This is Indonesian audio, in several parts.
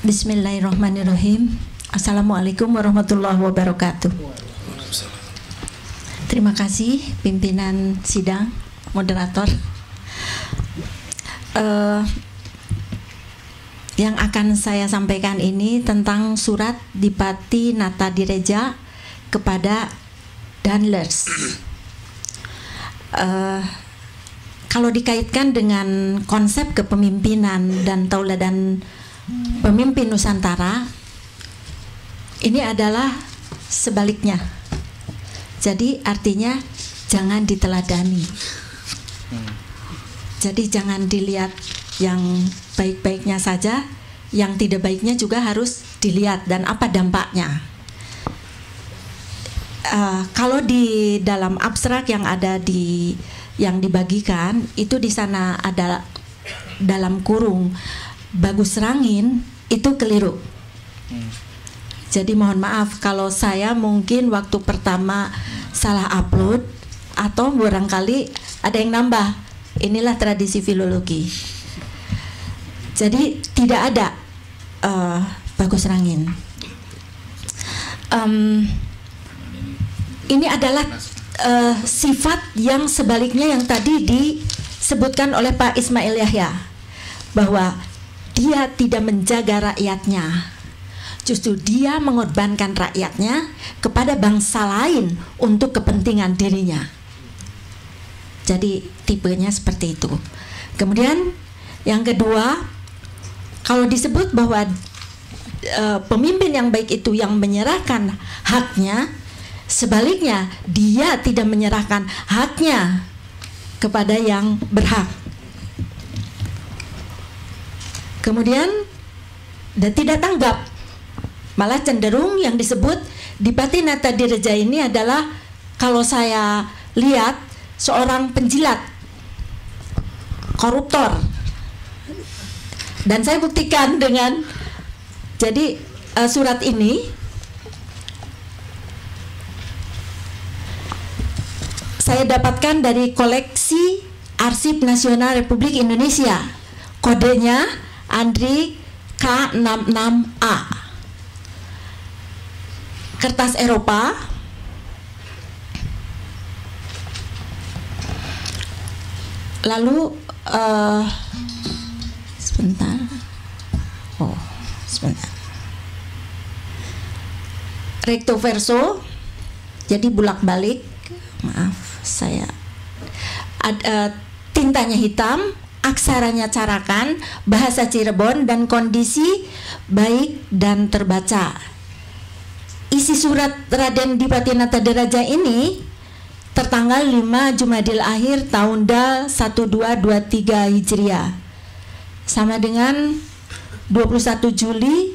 Bismillahirrahmanirrahim. Assalamualaikum warahmatullahi wabarakatuh. Terima kasih pimpinan sidang, moderator. Yang akan saya sampaikan ini tentang surat Dipati Natadireja kepada Danlers. Kalau dikaitkan dengan konsep kepemimpinan dan tauladan pemimpin Nusantara, ini adalah sebaliknya. Jadi artinya jangan diteladani. Jadi jangan dilihat yang baik-baiknya saja, yang tidak baiknya juga harus dilihat dan apa dampaknya. Kalau di dalam abstrak yang ada yang dibagikan itu, di sana ada dalam kurung Bagus Rangin, itu keliru. Jadi mohon maaf kalau saya mungkin waktu pertama salah upload atau barangkali ada yang nambah. Inilah tradisi filologi. Jadi tidak ada Bagus Rangin. Ini adalah sifat yang sebaliknya yang tadi disebutkan oleh Pak Ismail Yahya, bahwa dia tidak menjaga rakyatnya. Justru dia mengorbankan rakyatnya kepada bangsa lain untuk kepentingan dirinya. Jadi tipenya seperti itu. Kemudian yang kedua, kalau disebut bahwa pemimpin yang baik itu yang menyerahkan haknya, sebaliknya dia tidak menyerahkan haknya kepada yang berhak. Kemudian dan tidak tanggap, malah cenderung yang disebut Dipati Natadireja ini adalah, kalau saya lihat, seorang penjilat, koruptor. Dan saya buktikan dengan, jadi surat ini saya dapatkan dari koleksi Arsip Nasional Republik Indonesia. Kodenya Andri K66A. Kertas Eropa. Lalu sebentar. Recto verso. Jadi bulak-balik. Maaf, saya tintanya hitam, aksaranya carakan, bahasa Cirebon, dan kondisi baik dan terbaca. Isi surat Raden Dipati Natadireja ini tertanggal 5 Jumadil Akhir tahun 1223 Hijriah, sama dengan 21 Juli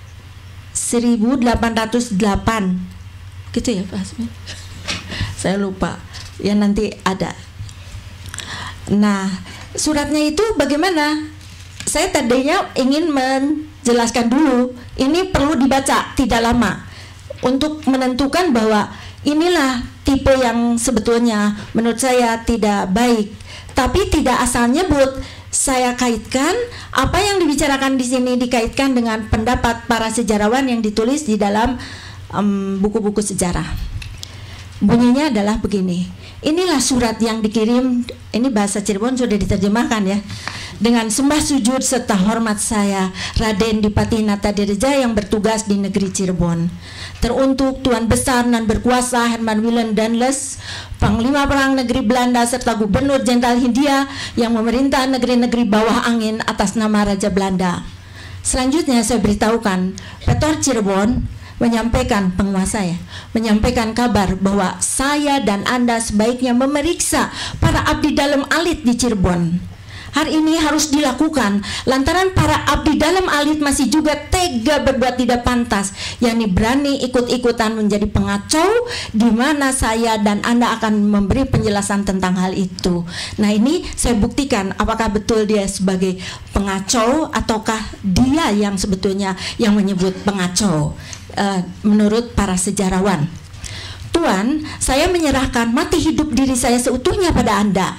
1808. Gitu ya Pak Asmi? Saya lupa. Ya nanti ada. Nah, suratnya itu bagaimana? Saya tadinya ingin menjelaskan dulu. Ini perlu dibaca tidak lama untuk menentukan bahwa inilah tipe yang sebetulnya menurut saya tidak baik. Tapi tidak asal nyebut. Saya kaitkan apa yang dibicarakan di sini dikaitkan dengan pendapat para sejarawan yang ditulis di dalam buku-buku sejarah. Bunyinya adalah begini. Inilah surat yang dikirim, ini bahasa Cirebon sudah diterjemahkan ya. Dengan sembah sujud serta hormat saya, Raden Dipati Natadireja yang bertugas di negeri Cirebon. Teruntuk Tuan Besar dan Berkuasa Herman Willem Danlers, Panglima Perang Negeri Belanda serta Gubernur Jenderal Hindia yang memerintah negeri-negeri bawah angin atas nama Raja Belanda. Selanjutnya saya beritahukan, Petor Cirebon menyampaikan, penguasa ya, menyampaikan kabar bahwa saya dan Anda sebaiknya memeriksa para abdi dalam alit di Cirebon. Hari ini harus dilakukan lantaran para abdi dalam alit masih juga tega berbuat tidak pantas, yakni berani ikut-ikutan menjadi pengacau, di mana saya dan Anda akan memberi penjelasan tentang hal itu. Nah, ini saya buktikan apakah betul dia sebagai pengacau ataukah dia yang sebetulnya yang menyebut pengacau menurut para sejarawan. Tuan, saya menyerahkan mati hidup diri saya seutuhnya pada Anda.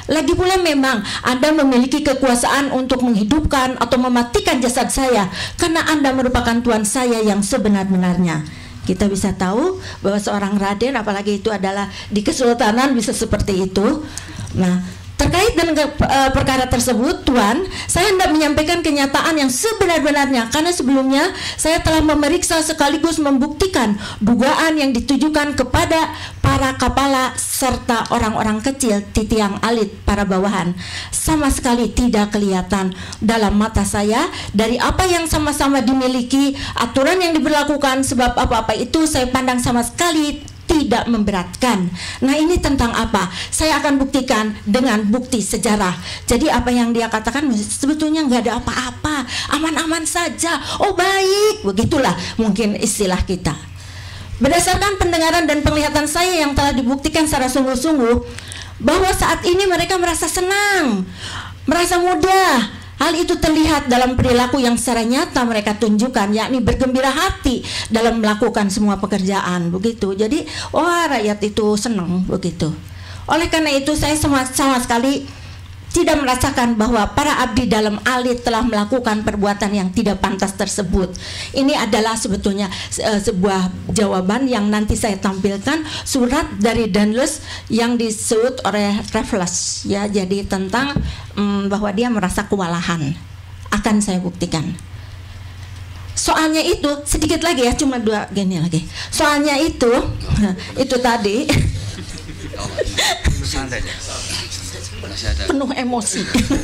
Lagi pula memang Anda memiliki kekuasaan untuk menghidupkan atau mematikan jasad saya, karena Anda merupakan Tuhan saya yang sebenar-benarnya. Kita bisa tahu bahwa seorang raden, apalagi itu adalah di kesultanan, bisa seperti itu. Nah, terkait dengan perkara tersebut, Tuan, saya hendak menyampaikan kenyataan yang sebenar-benarnya, karena sebelumnya saya telah memeriksa sekaligus membuktikan dugaan yang ditujukan kepada para kepala serta orang-orang kecil di tiang alit para bawahan sama sekali tidak kelihatan dalam mata saya dari apa yang sama-sama dimiliki, aturan yang diberlakukan, sebab apa-apa itu saya pandang sama sekali tidak memberatkan. Nah, ini tentang apa? Saya akan buktikan dengan bukti sejarah. Jadi apa yang dia katakan sebetulnya nggak ada apa-apa, aman-aman saja. Oh baik, begitulah mungkin istilah kita. Berdasarkan pendengaran dan penglihatan saya yang telah dibuktikan secara sungguh-sungguh, bahwa saat ini mereka merasa senang, merasa mudah. Hal itu terlihat dalam perilaku yang secara nyata mereka tunjukkan, yakni bergembira hati dalam melakukan semua pekerjaan, begitu. Jadi, rakyat itu senang, begitu. Oleh karena itu, saya sama sekali tidak merasakan bahwa para abdi dalam alit telah melakukan perbuatan yang tidak pantas tersebut. Ini adalah sebetulnya sebuah jawaban yang nanti saya tampilkan, surat dari Daendels yang disebut oleh Raffles, ya, jadi tentang bahwa dia merasa kewalahan. Akan saya buktikan. Soalnya itu sedikit lagi ya, cuma 2 gini lagi. Soalnya itu tadi penuh emosi.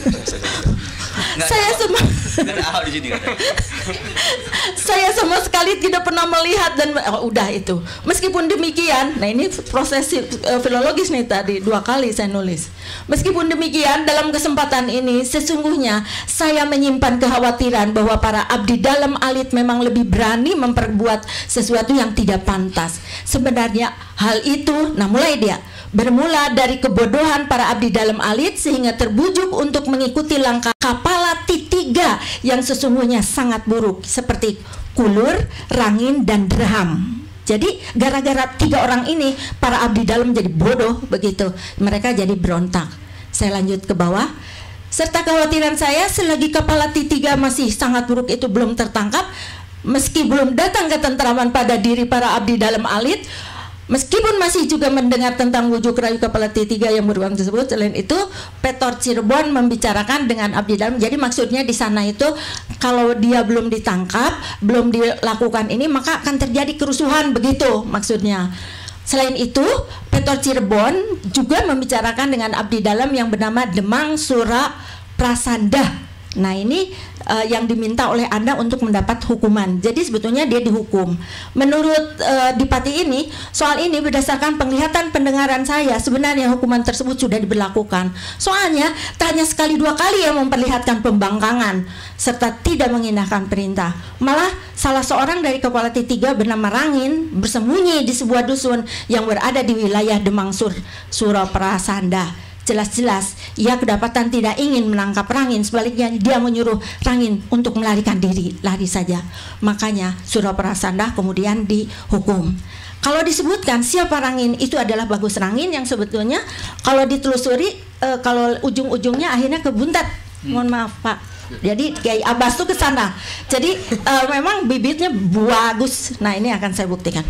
Saya sama sekali tidak pernah melihat dan udah itu. Meskipun demikian, nah ini proses filologis nih tadi 2 kali saya nulis. Meskipun demikian, dalam kesempatan ini sesungguhnya saya menyimpan kekhawatiran bahwa para abdi dalam alit memang lebih berani memperbuat sesuatu yang tidak pantas. Sebenarnya hal itu, nah mulai dia bermula dari kebodohan para abdi dalam alit sehingga terbujuk untuk mengikuti langkah kepala T3 yang sesungguhnya sangat buruk, seperti Kulur, Rangin, dan Derham. Jadi gara-gara 3 orang ini para abdi dalam jadi bodoh, begitu. Mereka jadi berontak. Saya lanjut ke bawah. Serta kekhawatiran saya selagi kepala T3 masih sangat buruk itu belum tertangkap, meski belum datang ketentraman pada diri para abdi dalam alit, meskipun masih juga mendengar tentang wujud rayu kepala T3 yang beruang tersebut. Selain itu, Petor Cirebon membicarakan dengan abdi dalam. Jadi maksudnya di sana itu kalau dia belum ditangkap, belum dilakukan ini, maka akan terjadi kerusuhan, begitu maksudnya. Selain itu, Petor Cirebon juga membicarakan dengan abdi dalam yang bernama Demang Sura Prasanda. Nah ini yang diminta oleh Anda untuk mendapat hukuman. Jadi sebetulnya dia dihukum. Menurut Dipati ini, soal ini berdasarkan penglihatan pendengaran saya, sebenarnya hukuman tersebut sudah diberlakukan. Soalnya tak hanya sekali 2 kali yang memperlihatkan pembangkangan serta tidak mengindahkan perintah. Malah salah seorang dari kepala T3 bernama Rangin bersembunyi di sebuah dusun yang berada di wilayah Demang Sura Prasanda. Jelas-jelas ia kedapatan tidak ingin menangkap Rangin, sebaliknya dia menyuruh Rangin untuk melarikan diri, lari saja. Makanya Sura Prasanda kemudian dihukum. Kalau disebutkan siapa Rangin, itu adalah Bagus Rangin yang sebetulnya kalau ditelusuri kalau ujung-ujungnya akhirnya kebuntat. Mohon maaf Pak. Jadi Kiai Abbas tuh ke sana. Jadi memang bibitnya bagus. Nah, ini akan saya buktikan.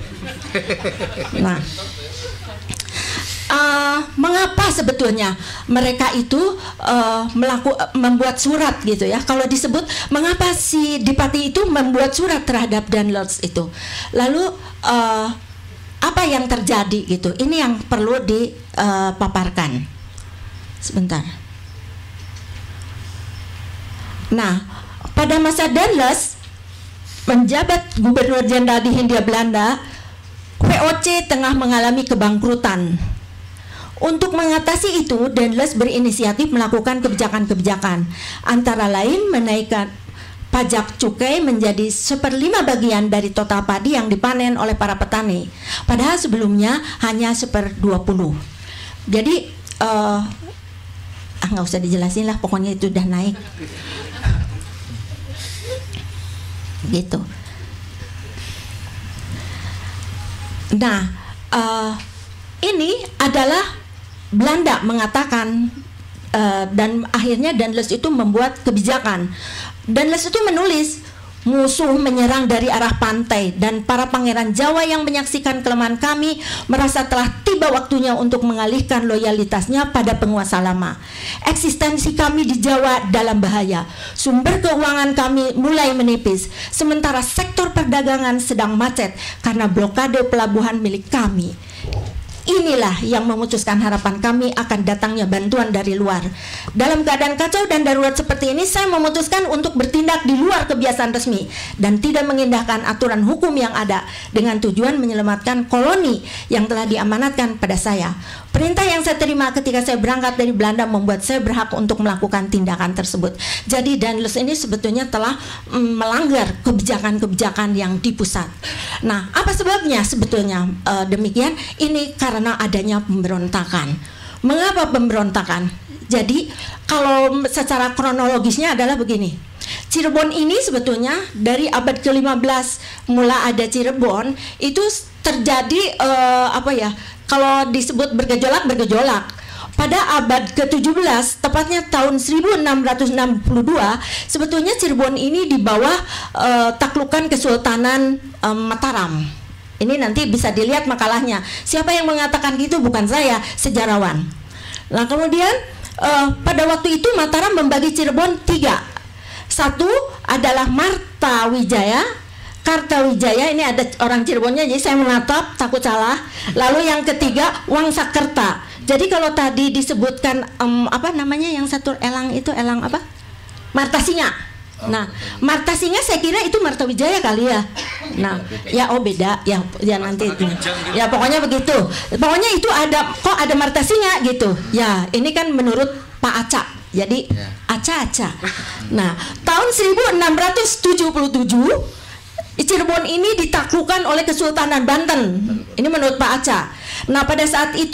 Nah, mengapa sebetulnya mereka itu membuat surat gitu ya? Kalau disebut mengapa si Dipati itu membuat surat terhadap Daendels itu? Lalu apa yang terjadi gitu? Ini yang perlu dipaparkan. Sebentar. Nah, pada masa Daendels menjabat Gubernur Jenderal di Hindia Belanda, VOC tengah mengalami kebangkrutan. Untuk mengatasi itu, Daendels berinisiatif melakukan kebijakan-kebijakan, antara lain menaikkan pajak cukai menjadi 1/5 bagian dari total padi yang dipanen oleh para petani, padahal sebelumnya hanya 1/20. Jadi nggak usah dijelasin lah, pokoknya itu udah naik gitu. Nah, ini adalah Belanda mengatakan dan akhirnya Daendels itu membuat kebijakan. Daendels itu menulis, musuh menyerang dari arah pantai dan para pangeran Jawa yang menyaksikan kelemahan kami merasa telah tiba waktunya untuk mengalihkan loyalitasnya pada penguasa lama. Eksistensi kami di Jawa dalam bahaya. Sumber keuangan kami mulai menipis, sementara sektor perdagangan sedang macet karena blokade pelabuhan milik kami. Inilah yang memutuskan harapan kami akan datangnya bantuan dari luar. Dalam keadaan kacau dan darurat seperti ini, saya memutuskan untuk bertindak di luar kebiasaan resmi dan tidak mengindahkan aturan hukum yang ada dengan tujuan menyelamatkan koloni yang telah diamanatkan pada saya. Perintah yang saya terima ketika saya berangkat dari Belanda membuat saya berhak untuk melakukan tindakan tersebut. Jadi Daendels ini sebetulnya telah melanggar kebijakan-kebijakan yang di pusat. Nah, apa sebabnya sebetulnya demikian? Ini karena adanya pemberontakan. Mengapa pemberontakan? Jadi kalau secara kronologisnya adalah begini. Cirebon ini sebetulnya dari abad ke-15 mula ada Cirebon itu terjadi kalau disebut bergejolak. Pada abad ke-17, tepatnya tahun 1662, sebetulnya Cirebon ini di bawah taklukan Kesultanan Mataram. Ini nanti bisa dilihat makalahnya. Siapa yang mengatakan gitu? Bukan saya, sejarawan. Nah, kemudian pada waktu itu Mataram membagi Cirebon 3. Satu adalah Martawijaya. Kartawijaya, ini ada orang Cirebonnya, jadi saya menatap takut salah. Lalu yang ketiga Wangsakerta. Jadi kalau tadi disebutkan yang satu elang itu elang apa? Martasinga. Nah, Martasinga saya kira itu Martawijaya kali ya. Nah, ya beda ya nanti itu. Ya pokoknya begitu. Pokoknya itu ada Martasinga gitu. Ya, ini kan menurut Pak Aca. Jadi Aca. Nah, tahun 1677 Cirebon ini ditaklukkan oleh Kesultanan Banten. Ini menurut Pak Aca. Nah, pada saat itu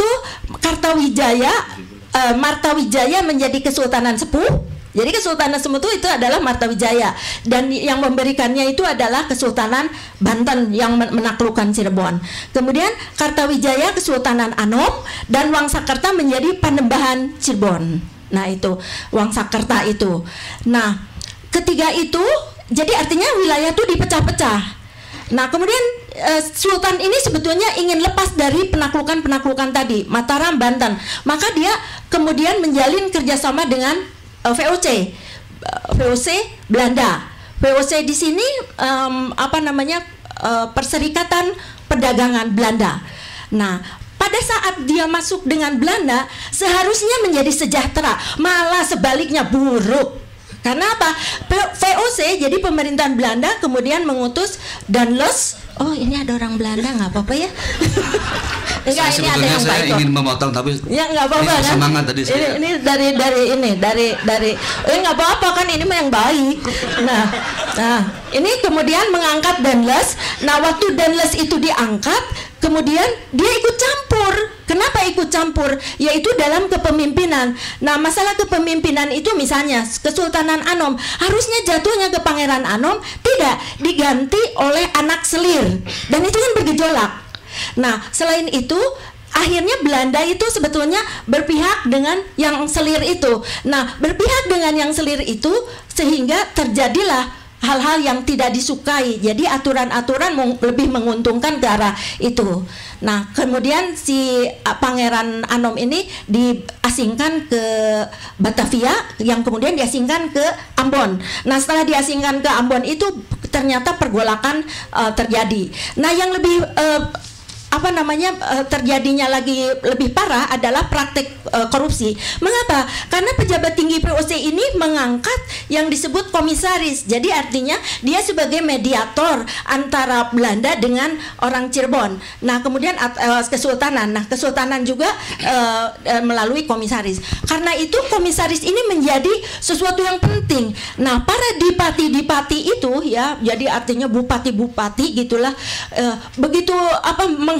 Martawijaya menjadi Kesultanan Sepuh. Jadi Kesultanan Sepuh itu adalah Martawijaya, dan yang memberikannya itu adalah Kesultanan Banten yang menaklukkan Cirebon. Kemudian Kartawijaya Kesultanan Anom dan Wangsakerta menjadi Panembahan Cirebon. Nah, itu Wangsakerta itu. Nah, ketiga itu jadi artinya wilayah itu dipecah-pecah. Nah, kemudian Sultan ini sebetulnya ingin lepas dari penaklukan-penaklukan tadi, Mataram, Banten. Maka dia kemudian menjalin kerjasama dengan VOC Belanda. VOC di sini Perserikatan Perdagangan Belanda. Nah, pada saat dia masuk dengan Belanda, seharusnya menjadi sejahtera, malah sebaliknya buruk. Karena apa? VOC, jadi pemerintahan Belanda kemudian mengutus Daendels. Oh, ini ada orang Belanda, nggak apa-apa ya? Enggak, ini ada yang baik. Saya ingin memotong tapi ya nggak apa-apa kan? Semangat tadi saya. Ini dari nggak apa-apa kan, ini mah yang baik. Nah, ini kemudian mengangkat Daendels. Nah, waktu Daendels itu diangkat, kemudian dia ikut campur. Kenapa ikut campur? Yaitu dalam kepemimpinan. Nah, masalah kepemimpinan itu misalnya Kesultanan Anom harusnya jatuhnya ke Pangeran Anom, tidak, diganti oleh anak selir. Dan itu kan bergejolak. Nah, selain itu akhirnya Belanda itu sebetulnya berpihak dengan yang selir itu. Nah, berpihak dengan yang selir itu sehingga terjadilah hal-hal yang tidak disukai. Jadi aturan-aturan lebih menguntungkan ke arah itu. Nah, kemudian si Pangeran Anom ini diasingkan ke Batavia, yang kemudian diasingkan ke Ambon. Nah, setelah diasingkan ke Ambon itu ternyata pergolakan terjadi. Nah, yang lebih terjadinya lagi lebih parah adalah praktik korupsi. Mengapa? Karena pejabat tinggi VOC ini mengangkat yang disebut komisaris. Jadi artinya dia sebagai mediator antara Belanda dengan orang Cirebon. Nah, kemudian Kesultanan. Nah, Kesultanan juga melalui komisaris. Karena itu komisaris ini menjadi sesuatu yang penting. Nah, para dipati-dipati itu ya, jadi artinya bupati-bupati gitulah, begitu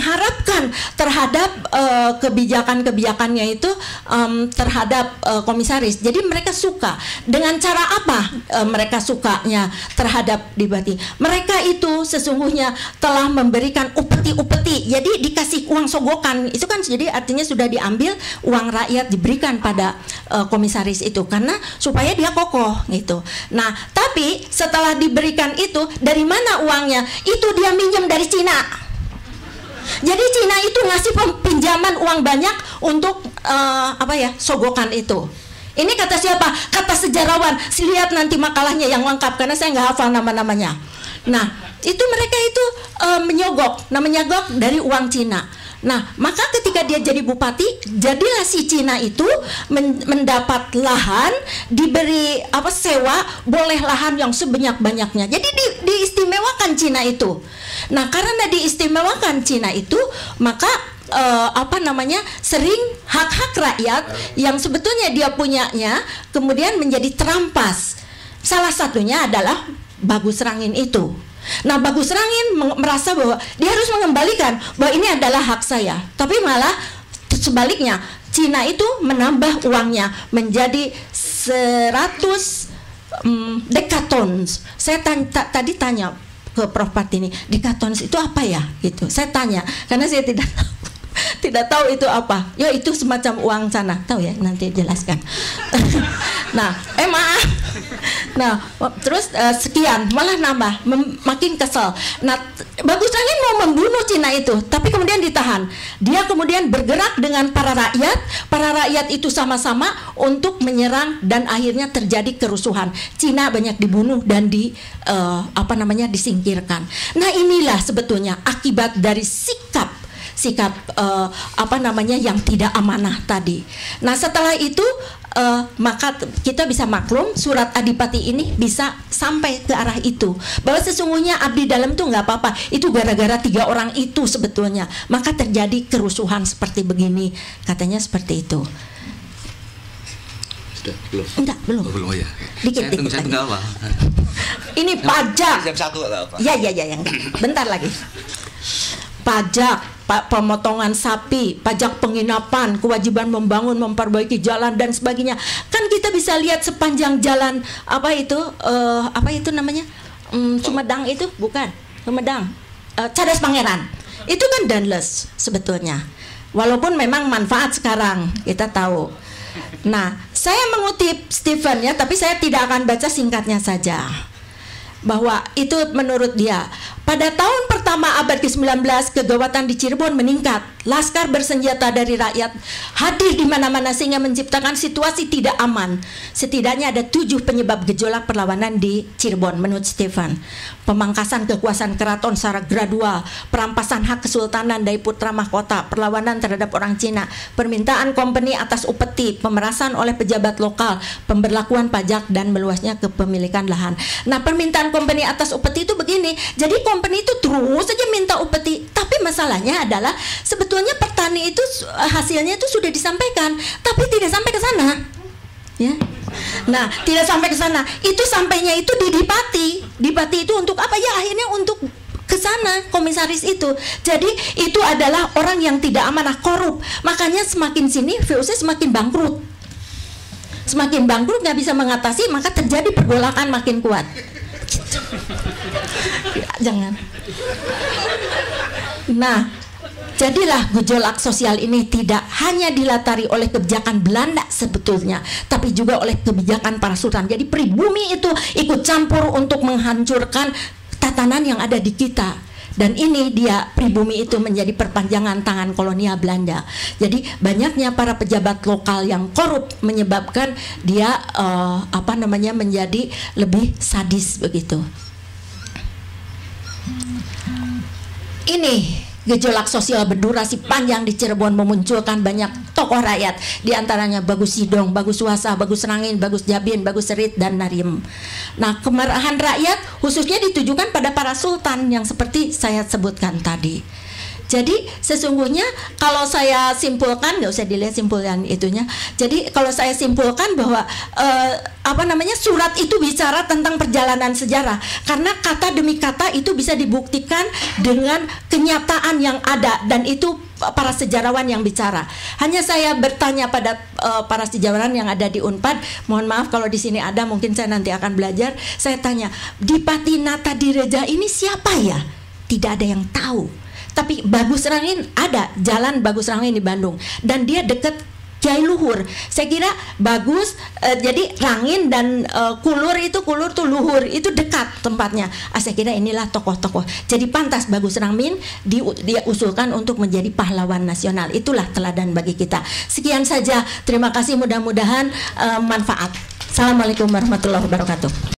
mengharapkan terhadap kebijakan-kebijakannya itu terhadap komisaris. Jadi mereka suka. Dengan cara apa mereka sukanya terhadap Dibati? Mereka itu sesungguhnya telah memberikan upeti-upeti. Jadi dikasih uang sogokan. Itu kan jadi artinya sudah diambil uang rakyat diberikan pada komisaris itu karena supaya dia kokoh gitu. Nah, tapi setelah diberikan itu dari mana uangnya? Itu dia minjem dari Cina. Jadi Cina itu ngasih pinjaman uang banyak untuk sogokan itu. Ini kata siapa? Kata sejarawan. Lihat nanti makalahnya yang lengkap karena saya nggak hafal nama-namanya. Nah, itu mereka itu menyogok, namanya gok dari uang Cina. Nah, maka ketika dia jadi bupati, jadilah si Cina itu mendapat lahan, diberi sewa, boleh lahan yang sebanyak-banyaknya. Jadi diistimewakan Cina itu. Nah, karena diistimewakan Cina itu, maka sering hak-hak rakyat yang sebetulnya dia punyanya kemudian menjadi terampas. Salah satunya adalah Bagus Rangin itu. Nah, Bagus Rangin merasa bahwa dia harus mengembalikan bahwa ini adalah hak saya. Tapi malah sebaliknya, Cina itu menambah uangnya menjadi 100 dekatons. Saya tadi tanya ke Prof. Partini, dekatons itu apa ya? Gitu. Saya tanya karena saya tidak tahu itu apa. Ya itu semacam uang sana. Tahu ya? Nanti jelaskan. Nah, maaf. Nah, terus sekian, malah nambah, makin kesel. Nah, Bagus Rangin mau membunuh Cina itu, tapi kemudian ditahan. Dia kemudian bergerak dengan para rakyat itu sama-sama untuk menyerang dan akhirnya terjadi kerusuhan. Cina banyak dibunuh dan disingkirkan. Nah, inilah sebetulnya akibat dari sikap yang tidak amanah tadi. Nah, setelah itu maka kita bisa maklum surat Adipati ini bisa sampai ke arah itu, bahwa sesungguhnya abdi dalam itu nggak apa-apa, itu gara-gara 3 orang itu sebetulnya maka terjadi kerusuhan seperti begini, katanya seperti itu. Sudah belum? Enggak, belum. Oh, belum ya. Dikit Saya tunggu apa? Ini pajak. Jam 1 atau apa? Ya, yang bentar lagi. Pajak, pemotongan sapi, pajak penginapan, kewajiban membangun, memperbaiki jalan dan sebagainya. Kan kita bisa lihat sepanjang jalan Sumedang itu bukan Sumedang, Cadas Pangeran. Itu kan danless sebetulnya. Walaupun memang manfaat sekarang kita tahu. Nah, saya mengutip Stephen ya, tapi saya tidak akan baca singkatnya saja. Bahwa itu menurut dia, pada tahun pertama abad ke-19 kegawatan di Cirebon meningkat. Laskar bersenjata dari rakyat hadir di mana-mana sehingga menciptakan situasi tidak aman. Setidaknya ada 7 penyebab gejolak perlawanan di Cirebon menurut Stephen. Pemangkasan kekuasaan keraton secara gradual, perampasan hak kesultanan dari putra mahkota, perlawanan terhadap orang Cina, permintaan kompeni atas upeti, pemerasan oleh pejabat lokal, pemberlakuan pajak dan meluasnya kepemilikan lahan. Nah, permintaan kompeni atas upeti itu begini. Jadi kompeni itu terus saja minta upeti, tapi masalahnya adalah sebetulnya petani itu hasilnya itu sudah disampaikan, tapi tidak sampai ke sana. Ya. Nah, tidak sampai ke sana. Itu sampainya itu di Dipati. Dipati itu untuk apa ya? Akhirnya untuk ke sana komisaris itu. Jadi itu adalah orang yang tidak amanah, korup. Makanya semakin sini VOC semakin bangkrut. Semakin bangkrut nggak bisa mengatasi, maka terjadi pergolakan makin kuat. Gitu. Ya, jangan. Nah, jadilah gejolak sosial ini tidak hanya dilatari oleh kebijakan Belanda sebetulnya, tapi juga oleh kebijakan para sultan. Jadi pribumi itu ikut campur untuk menghancurkan tatanan yang ada di kita. Dan ini dia, pribumi itu menjadi perpanjangan tangan kolonial Belanda. Jadi banyaknya para pejabat lokal yang korup menyebabkan dia menjadi lebih sadis begitu. Ini gejolak sosial berdurasi panjang di Cirebon memunculkan banyak tokoh rakyat, diantaranya Bagus Sidong, Bagus Suhasa, Bagus Rangin, Bagus Jabin, Bagus Serit, dan Nariem. Nah, kemarahan rakyat khususnya ditujukan pada para sultan yang seperti saya sebutkan tadi. Jadi sesungguhnya kalau saya simpulkan, nggak usah dilihat simpulan itunya. Jadi kalau saya simpulkan bahwa surat itu bicara tentang perjalanan sejarah, karena kata demi kata itu bisa dibuktikan dengan kenyataan yang ada, dan itu para sejarawan yang bicara. Hanya saya bertanya pada para sejarawan yang ada di Unpad, mohon maaf kalau di sini ada, mungkin saya nanti akan belajar. Saya tanya, di Patinata Direja ini siapa ya? Tidak ada yang tahu. Tapi Bagus Rangin ada, jalan Bagus Rangin di Bandung, dan dia dekat Kiai Luhur. Saya kira bagus, jadi Rangin dan Kulur tuh Luhur itu dekat tempatnya. Saya kira inilah tokoh-tokoh. Jadi pantas Bagus Rangin dia usulkan untuk menjadi pahlawan nasional. Itulah teladan bagi kita. Sekian saja. Terima kasih, mudah-mudahan manfaat. Assalamualaikum warahmatullahi wabarakatuh.